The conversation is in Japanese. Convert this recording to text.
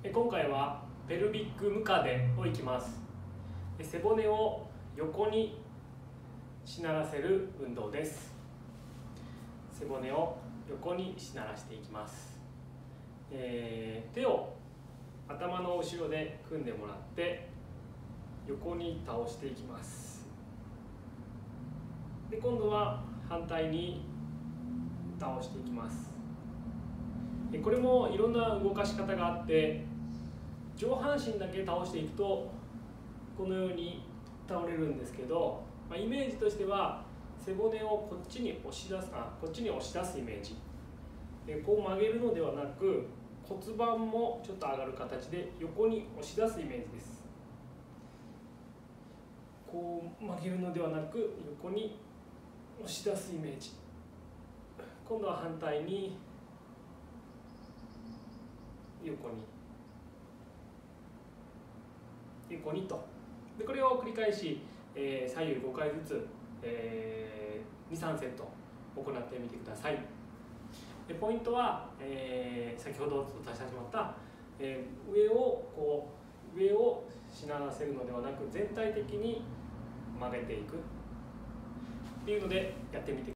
今回はペルビックムカデをいきます。背骨を横にしならせる運動です。背骨を横にしならしていきます。手を頭の後ろで組んでもらって横に倒していきます。で、今度は反対に倒していきます。これもいろんな動かし方があって、上半身だけ倒していくとこのように倒れるんですけど、イメージとしては背骨をこっちに押し出すイメージ。こう曲げるのではなく、骨盤もちょっと上がる形で横に押し出すイメージです。こう曲げるのではなく、横に押し出すイメージ。今度は反対に横にと。でこれを繰り返し、左右5回ずつ、2、3セット行ってみてください。でポイントは、先ほどお伝えしてしまった、上をしならせるのではなく、全体的に曲げていくっていうのでやってみてください。